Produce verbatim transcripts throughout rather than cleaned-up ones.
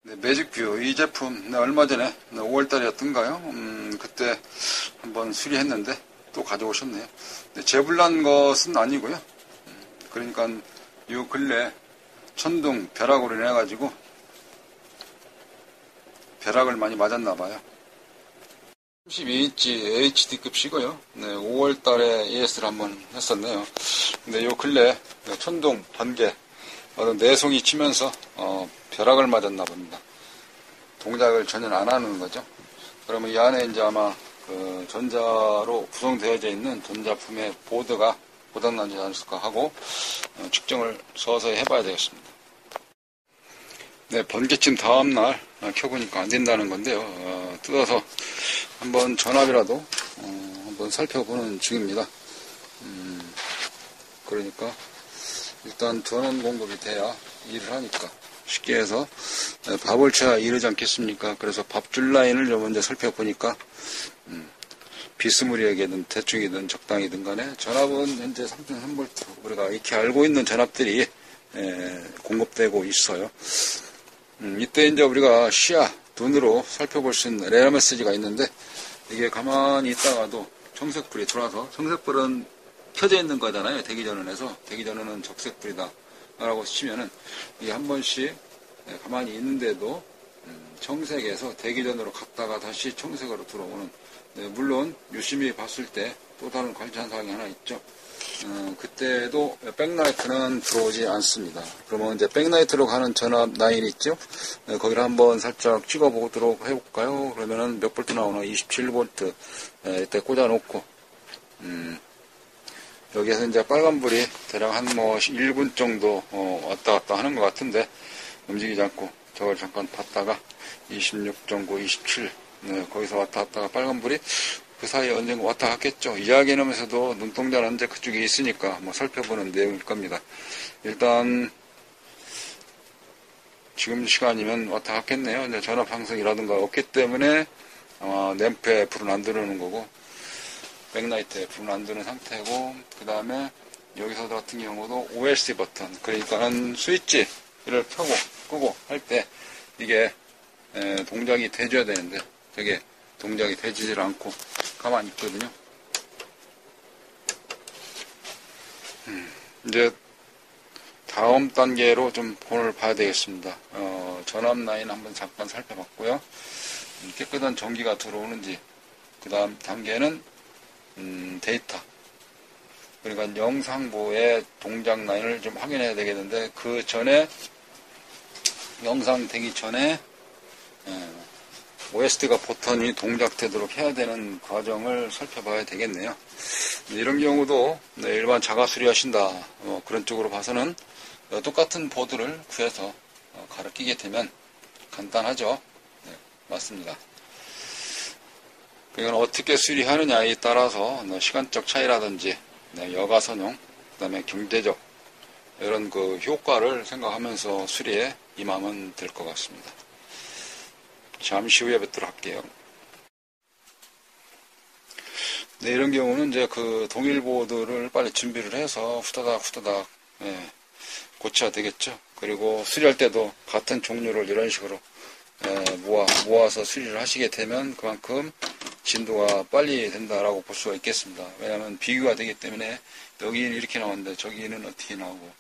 네, 매직뷰 이 제품 네, 얼마 전에 네, 오월달이었던가요? 음, 그때 한번 수리했는데 또 가져오셨네요. 네, 재불난 것은 아니고요. 음, 그러니까 요 근래 천둥 벼락으로 인해 가지고 벼락을 많이 맞았나봐요. 삼십이 인치 에이치디급이고요. 네, 오월달에 이에스를 한번 했었네요. 근데 요 근래 천둥 번개 어떤 내송이 치면서 어, 벼락을 맞았나 봅니다. 동작을 전혀 안 하는 거죠. 그러면 이 안에 이제 아마 그 전자로 구성되어져 있는 전자품의 보드가 고장나지 않을까 하고 어, 측정을 서서히 해봐야 되겠습니다. 네, 번개침 다음날 켜보니까 안 된다는 건데요. 어, 뜯어서 한번 전압이라도 어, 한번 살펴보는 중입니다. 음, 그러니까 일단 전원 공급이 돼야 일을 하니까 쉽게 해서 밥을 쳐야 이르지 않겠습니까? 그래서 밥줄 라인을 먼저 살펴보니까 음, 비스무리하게든 대충이든 적당히든 간에 전압은 현재 삼 점 삼 볼트 우리가 이렇게 알고 있는 전압들이 에, 공급되고 있어요. 음, 이때 이제 우리가 시야 눈으로 살펴볼 수 있는 에러 메시지가 있는데 이게 가만히 있다가도 청색불이 들어와서 청색불은 켜져 있는 거잖아요. 대기전원에서 대기전원은 적색불이다 라고 치면은 이게 한 번씩 가만히 있는데도 청색에서 대기전으로 갔다가 다시 청색으로 들어오는, 네, 물론 유심히 봤을 때 또 다른 관찰 사항이 하나 있죠. 어, 그때도 백라이트는 들어오지 않습니다. 그러면 이제 백라이트로 가는 전압 라인 있죠. 네, 거기를 한번 살짝 찍어보도록 해볼까요? 그러면은 몇 볼트 나오나? 이십칠 볼트. 네, 이때 꽂아놓고 음, 여기에서 이제 빨간불이 대략 한 뭐 일 분 정도 어, 왔다 갔다 하는 것 같은데 움직이지 않고 저걸 잠깐 봤다가 이십육 점 구, 이십칠, 네, 거기서 왔다 갔다가 빨간불이 그 사이에 언젠가 왔다 갔겠죠. 이야기하면서도 눈동자는 언제 그쪽에 있으니까 뭐 살펴보는 내용일 겁니다. 일단 지금 시간이면 왔다 갔겠네요. 이제 전압 상승이라든가 없기 때문에 아마 램프에 불은 안 들어오는 거고 백라이트에 불은 안 드는 상태고, 그 다음에 여기서 같은 경우도 오엘씨 버튼, 그러니까는 스위치를 켜고 끄고 할 때 이게 에, 동작이 돼줘야 되는데 저게 동작이 되지를 않고 가만히 있거든요. 음, 이제 다음 단계로 좀 본을 봐야 되겠습니다. 어, 전압 라인 한번 잠깐 살펴봤고요. 음, 깨끗한 전기가 들어오는지, 그 다음 단계는 음, 데이터, 그러니까 영상부의 동작 라인을 좀 확인해야 되겠는데 그 전에 영상 되기 전에 예, 오에스디가 버튼이 동작되도록 해야 되는 과정을 살펴봐야 되겠네요. 이런 경우도 네, 일반 자가 수리하신다 어, 그런 쪽으로 봐서는 어, 똑같은 보드를 구해서 어, 갈아 끼게 되면 간단하죠. 네, 맞습니다. 이건 어떻게 수리하느냐에 따라서 시간적 차이라든지 여가선용, 그 다음에 경제적 이런 그 효과를 생각하면서 수리에 임하면 될 것 같습니다. 잠시 후에 뵙도록 할게요. 네, 이런 경우는 이제 그 동일보드를 빨리 준비를 해서 후다닥 후다닥 예, 고쳐야 되겠죠. 그리고 수리할 때도 같은 종류를 이런 식으로 예, 모아, 모아서 수리를 하시게 되면 그만큼 진도가 빨리 된다라고 볼 수가 있겠습니다. 왜냐하면 비교가 되기 때문에 여기는 이렇게 나오는데 저기는 어떻게 나오고,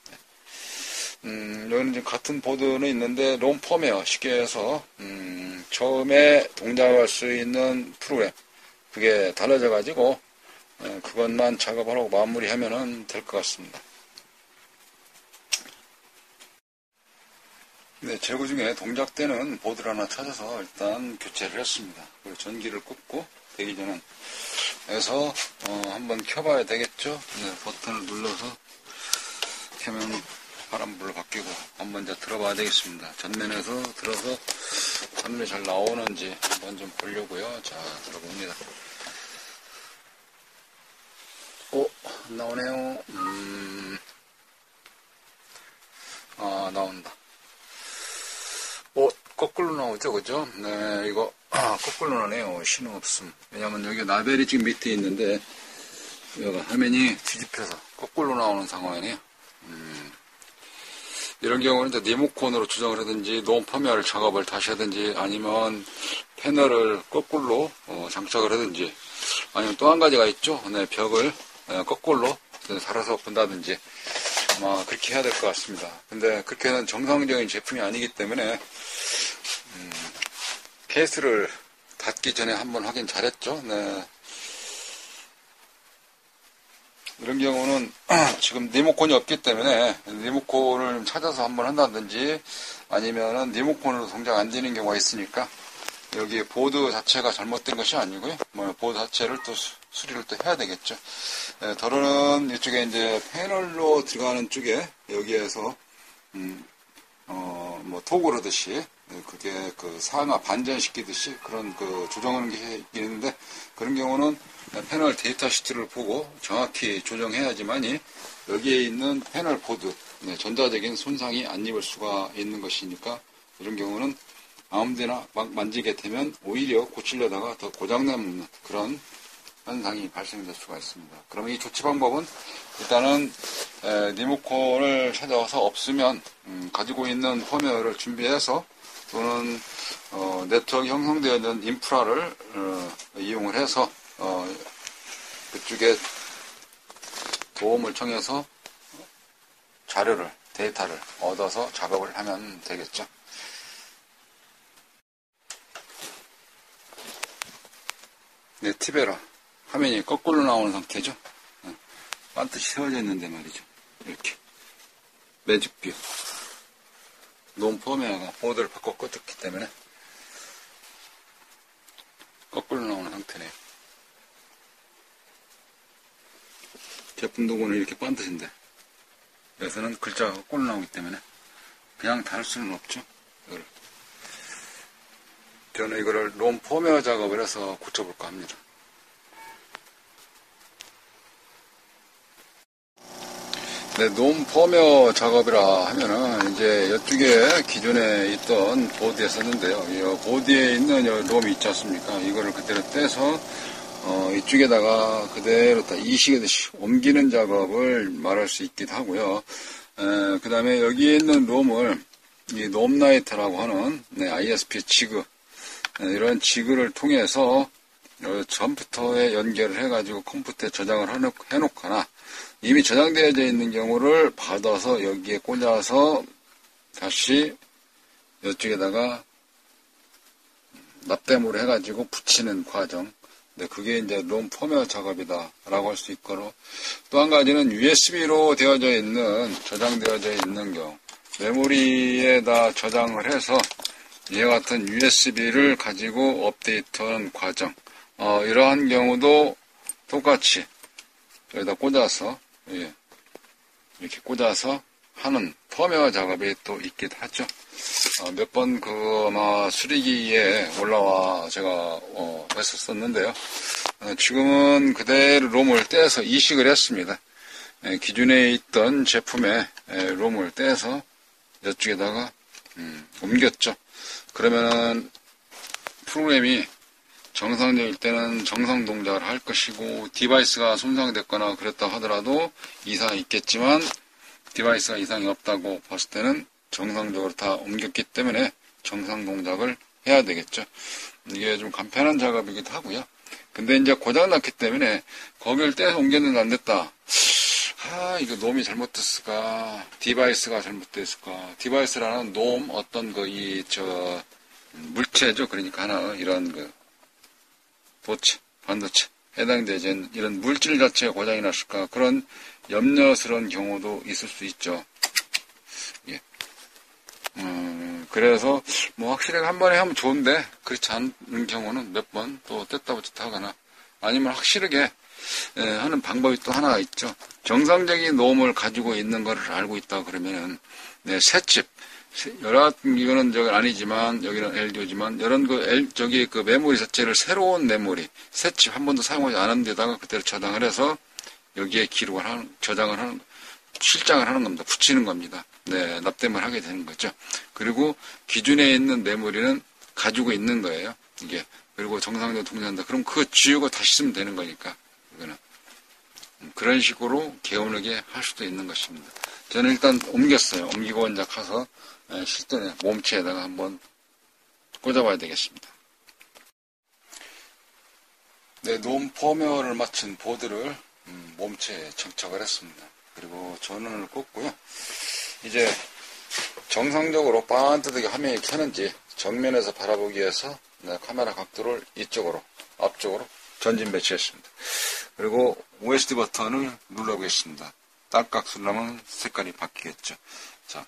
음, 여기는 지금 같은 보드는 있는데 롬펌웨어, 쉽게 해서 음, 처음에 동작할 수 있는 프로그램 그게 달라져 가지고 예, 그것만 작업하라고 마무리하면 될 것 같습니다. 네, 제거 중에 동작되는 보드를 하나 찾아서 일단 교체를 했습니다. 그리고 전기를 끄고 대기전원 에서 어, 한번 켜봐야 되겠죠. 네, 버튼을 눌러서 켜면 바람불로 바뀌고 한번 이제 들어봐야 되겠습니다. 전면에서 들어서 화면이 잘 나오는지 한번 좀 보려고요. 자, 들어봅니다. 오, 안 나오네요. 음, 아, 나온다. 오, 거꾸로 나오죠, 그죠? 네, 이거, 아, 거꾸로 나네요. 신호 없음. 왜냐면 여기 라벨이 지금 밑에 있는데, 여기가 화면이 뒤집혀서 거꾸로 나오는 상황이네요. 음, 이런 경우는 이제 리모컨으로 조정을 하든지 노무 펌웨어 작업을 다시 하든지 아니면 패널을 거꾸로 어, 장착을 하든지 아니면 또 한 가지가 있죠. 네, 벽을 거꾸로 달아서 본다든지 아마 그렇게 해야 될 것 같습니다. 근데 그렇게는 정상적인 제품이 아니기 때문에 음, 케이스를 닫기 전에 한번 하긴 잘했죠. 네. 이런 경우는 지금 리모컨이 없기 때문에 리모컨을 찾아서 한번 한다든지 아니면은 리모컨으로 동작 안 되는 경우가 있으니까 여기 보드 자체가 잘못된 것이 아니고요. 뭐 보드 자체를 또 수, 수리를 또 해야 되겠죠. 예, 더러는 이쪽에 이제 패널로 들어가는 쪽에 여기에서 음, 어, 뭐 토글 하듯이 그게 그 상하 반전시키듯이 그런 그 조정하는 게 있는데 그런 경우는 패널 데이터 시트를 보고 정확히 조정해야지만이 여기에 있는 패널 보드 네, 전자적인 손상이 안 입을 수가 있는 것이니까 이런 경우는 아무데나 막 만지게 되면 오히려 고치려다가 더 고장나는 그런 현상이 발생될 수가 있습니다. 그러면 이 조치 방법은 일단은 에, 리모컨을 찾아와서 없으면 음, 가지고 있는 펌웨어를 준비해서 또는 어, 네트워크 형성되어 있는 인프라를 어, 이용을 해서 어, 그쪽에 도움을 청해서 자료를 데이터를 얻어서 작업을 하면 되겠죠. 네, 티베라 화면이 거꾸로 나오는 상태죠. 반듯이 세워져 있는데 말이죠. 이렇게 매직뷰 노무 펌웨어가 보드를 바꿔 껐기 때문에 거꾸로 나오는 상태네요. 제품 도구는 이렇게 반듯인데 여기서는 글자가 거꾸로 나오기 때문에 그냥 달 수는 없죠. 이거를. 저는 이거를 노무 펌웨어 작업을 해서 고쳐볼까 합니다. 네, 노무 펌웨어 작업이라 하면은 이제 이쪽에 기존에 있던 보드에 썼는데요. 이 보드에 있는 롬이 있지 않습니까? 이거를 그대로 떼서 어, 이쪽에다가 그대로 다 이식하듯이 옮기는 작업을 말할 수 있기도 하고요. 그 다음에 여기에 있는 롬을 이 롬라이터라고 하는 네, 아이에스피 지그 네, 이런 지그를 통해서 컴퓨터에 연결을 해가지고 컴퓨터에 저장을 해놓거나 이미 저장되어져 있는 경우를 받아서 여기에 꽂아서 다시 이쪽에다가 납땜으로 해가지고 붙이는 과정. 네, 그게 이제 롬 펌웨어 작업이다라고 할 수 있고 또 한 가지는 유에스비로 되어져 있는 저장되어져 있는 경우 메모리에다 저장을 해서 이와 같은 유에스비를 가지고 업데이트하는 과정. 어, 이러한 경우도 똑같이 여기다 꽂아서 예, 이렇게 꽂아서 하는 펌웨어 작업이 또 있기도 하죠. 어, 몇 번 그 아마 수리기에 올라와 제가 어, 했었었는데요. 어, 지금은 그대로 롬을 떼서 이식을 했습니다. 예, 기존에 있던 제품의 예, 롬을 떼서 이쪽에다가 음, 옮겼죠. 그러면은 프로그램이 정상적일 때는 정상 동작을 할 것이고 디바이스가 손상됐거나 그랬다 하더라도 이상이 있겠지만 디바이스가 이상이 없다고 봤을 때는 정상적으로 다 옮겼기 때문에 정상 동작을 해야 되겠죠. 이게 좀 간편한 작업이기도 하고요. 근데 이제 고장났기 때문에 거기를 떼서 옮겼는데 안 됐다. 아, 이거 놈이 잘못됐을까? 디바이스가 잘못됐을까? 디바이스라는 놈, 어떤 그, 이, 저, 물체죠. 그러니까 하나, 이런 그, 도체, 반도체, 해당되지 않는 이런 물질 자체가 고장이 났을까? 그런 염려스러운 경우도 있을 수 있죠. 예. 음, 그래서, 뭐, 확실하게 한 번에 하면 좋은데, 그렇지 않은 경우는 몇 번 또 뗐다 붙였다 하거나, 아니면 확실하게, 예, 하는 방법이 또 하나가 있죠. 정상적인 노음을 가지고 있는 것을 알고 있다 그러면은, 네, 새칩. 여러, 이거는 저기 아니지만, 여기는 엘디오지만, 이런 그, 엘, 저기 그 메모리 자체를 새로운 메모리, 새칩 한 번도 사용하지 않은 데다가 그대로 저장을 해서, 여기에 기록을 하는, 저장을 하는, 실장을 하는 겁니다. 붙이는 겁니다. 네, 납땜을 하게 되는 거죠. 그리고 기존에 있는 메모리는 가지고 있는 거예요. 이게. 그리고 정상적으로 동작한다. 그럼 그거 지우고 다시 쓰면 되는 거니까. 이거는. 그런 식으로 개운하게 할 수도 있는 것입니다. 저는 일단 옮겼어요. 옮기고 이제 가서 실전에 몸체에다가 한번 꽂아봐야 되겠습니다. 네, 놈 포메어를 맞춘 보드를 음, 몸체에 장착을 했습니다. 그리고 전원을 꽂고요. 이제 정상적으로 반듯하게 화면이 켜는지 정면에서 바라보기 위해서 네, 카메라 각도를 이쪽으로, 앞쪽으로 전진 배치했습니다. 그리고 오에스디 버튼을 눌러보겠습니다. 딸깍 누르면 색깔이 바뀌겠죠. 자,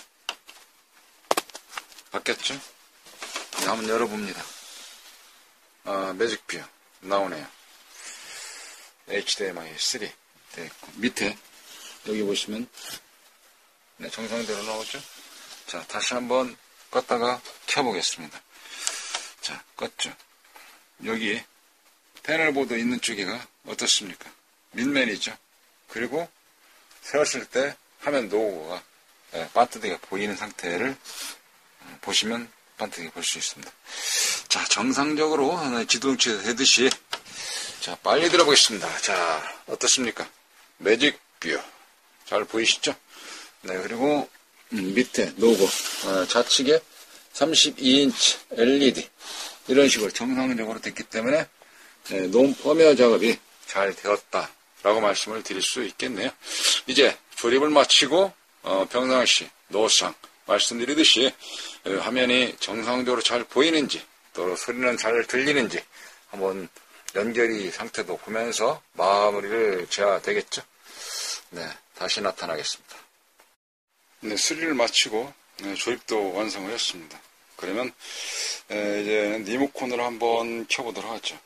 바뀌었죠? 네, 한번 열어봅니다. 아, 매직뷰 나오네요. 에이치디엠아이 쓰리 되어 있고, 밑에 여기 보시면 네, 정상대로 나오죠. 자, 다시 한번 껐다가 켜보겠습니다. 자, 껐죠. 여기 패널보드 있는 쪽에가 어떻습니까? 밑면이죠. 그리고 세웠을 때 화면 로고가 반듯하게 보이는 상태를 보시면 반듯하게 볼 수 있습니다. 자, 정상적으로 지도응치 되듯이 자, 빨리 들어보겠습니다. 자, 어떻습니까? 매직 뷰 잘 보이시죠? 네, 그리고 음, 밑에 로고 어, 좌측에 삼십이 인치 엘이디 이런 식으로 정상적으로 됐기 때문에 네, 놈 포메어 작업이 잘 되었다라고 말씀을 드릴 수 있겠네요. 이제 조립을 마치고 어, 평상시 노상 말씀드리듯이 어, 화면이 정상적으로 잘 보이는지 또 소리는 잘 들리는지 한번 연결이 상태도 보면서 마무리를 지어야 되겠죠. 네, 다시 나타나겠습니다. 네, 수리를 마치고 네, 조립도 완성을 했습니다. 그러면 에, 이제 리모컨을 한번 켜보도록 하죠.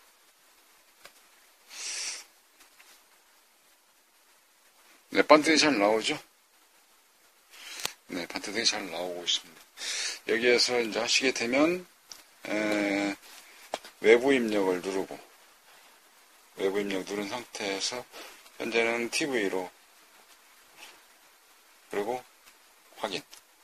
네, 반듯이 잘 나오죠? 네, 반듯하게 잘 나오고 있습니다. 여기에서 이제 하시게 되면 에, 외부 입력을 누르고 외부 입력 누른 상태에서 현재는 티비로 그리고 확인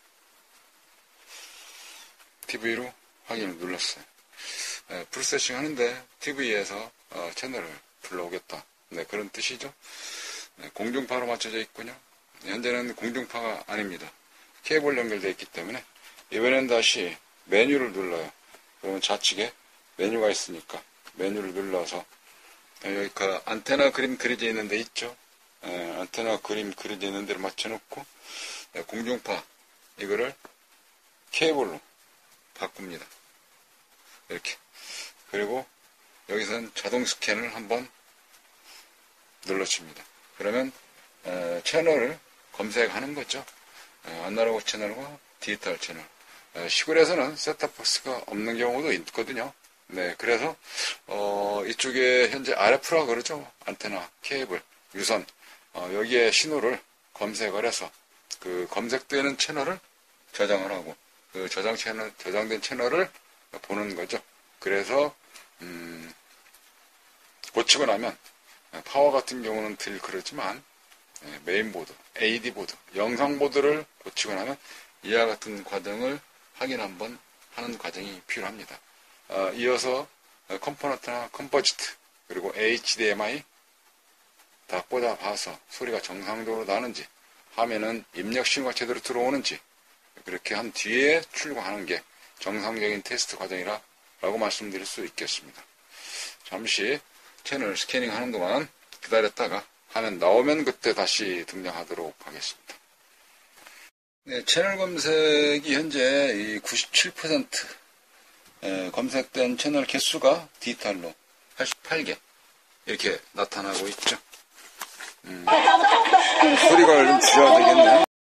티비로 확인을 눌렀어요. 네, 풀세팅 하는데 티비에서 어, 채널을 불러오겠다. 네, 그런 뜻이죠. 네, 공중파로 맞춰져 있군요. 네, 현재는 공중파가 아닙니다. 케이블 연결되어 있기 때문에 이번엔 다시 메뉴를 눌러요. 그러면 좌측에 메뉴가 있으니까 메뉴를 눌러서 여기 그 안테나 그림 그려져 있는 데 있죠. 에, 안테나 그림 그려져 있는 데를 맞춰놓고 네, 공중파 이거를 케이블로 바꿉니다. 이렇게. 그리고 여기서는 자동 스캔을 한번 눌러줍니다. 그러면 에, 채널을 검색하는 거죠. 에, 아날로그 채널과 디지털 채널. 에, 시골에서는 셋탑박스가 없는 경우도 있거든요. 네, 그래서 어, 이쪽에 현재 알에프라고 그러죠. 안테나, 케이블, 유선 어, 여기에 신호를 검색을 해서 그 검색되는 채널을 저장을 하고 그 저장 채널, 저장된 채널을 보는 거죠. 그래서 음, 고치고 나면 파워 같은 경우는 덜 그렇지만 메인보드, 에이디 보드, 영상보드를 고치고 나면 이와 같은 과정을 확인 한번 하는 과정이 필요합니다. 어, 이어서 컴포넌트나 컴포지트 그리고 에이치디엠아이 다 꽂아봐서 소리가 정상적으로 나는지 화면은 입력 신호가 제대로 들어오는지 그렇게 한 뒤에 출고하는 게 정상적인 테스트 과정이라 라고 말씀드릴 수 있겠습니다. 잠시 채널 스캐닝 하는 동안 기다렸다가 화면 나오면 그때 다시 등장하도록 하겠습니다. 네, 채널 검색이 현재 이 구십칠 퍼센트 에, 검색된 채널 개수가 디지털로 팔십팔 개 이렇게 나타나고 있죠. 음, 소리가 좀 줄여야 되겠네요.